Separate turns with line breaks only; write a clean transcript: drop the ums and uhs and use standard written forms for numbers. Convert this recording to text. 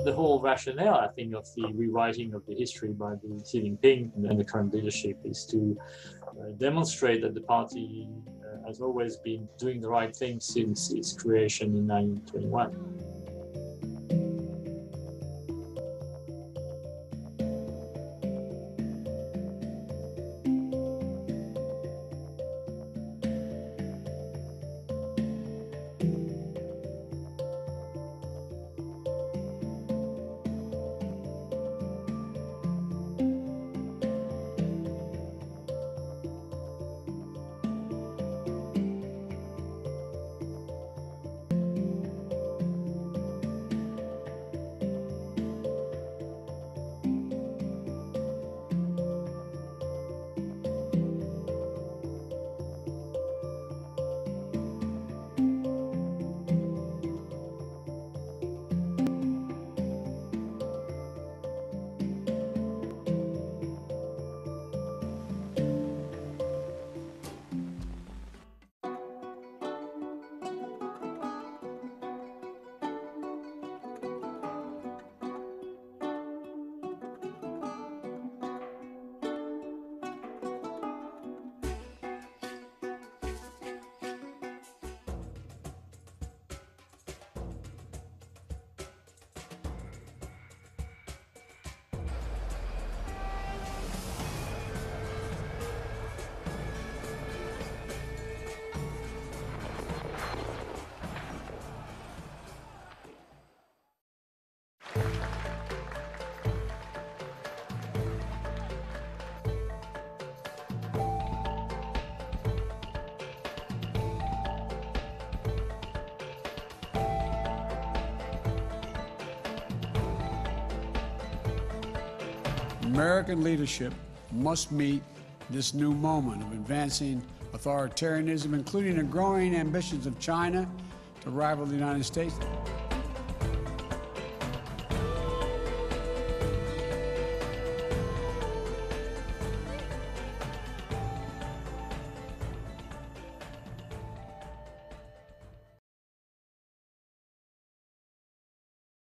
the whole rationale, I think, of the rewriting of the history by the Xi Jinping and the current leadership is to demonstrate that the party has always been doing the right thing since its creation in 1921.
American leadership must meet this new moment of advancing authoritarianism, including the growing ambitions of China to rival the United States.